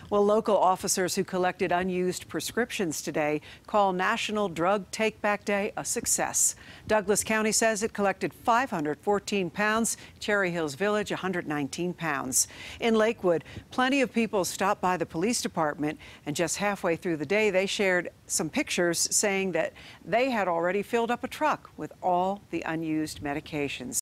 Well, local officers who collected unused prescriptions today call National Drug Take Back Day a success. Douglas County says it collected 514 pounds, Cherry Hills Village 119 pounds. In Lakewood, plenty of people stopped by the police department, and just halfway through the day they shared some pictures saying that they had already filled up a truck with all the unused medications.